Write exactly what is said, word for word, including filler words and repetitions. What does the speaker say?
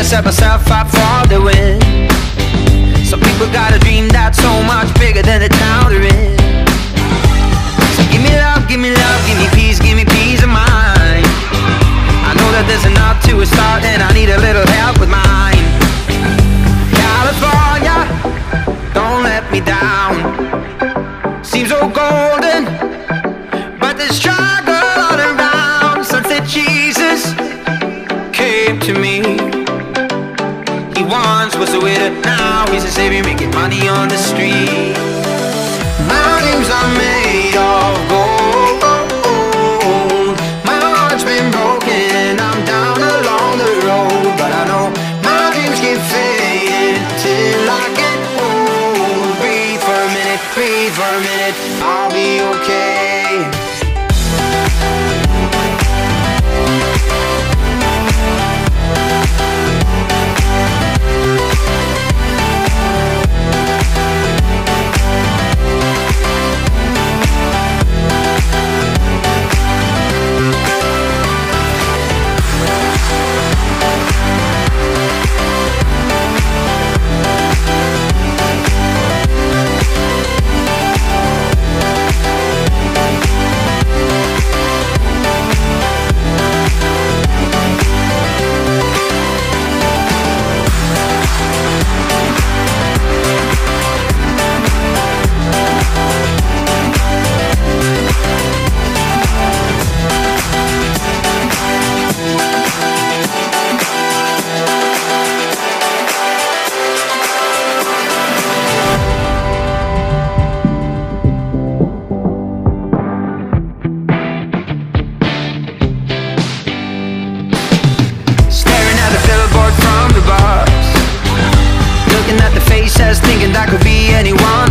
set myself up for the win. Some people got a dream that's so much bigger than the town they're in. So give me love, give me love, give me peace, give me peace of mind. I know that there's enough to a start and I need a little help with mine. California, don't let me down. Seems so golden, but the struggle all around. Sunset Jesus came to me. He once was a widow, now he's a savior making money on the street. Mountains are made of gold. My heart's been broken and I'm down along the road, but I know my dreams keep fading till I get home. Breathe for a minute, breathe for a minute, I'll be okay. From the bars, looking at the faces, thinking that could be anyone.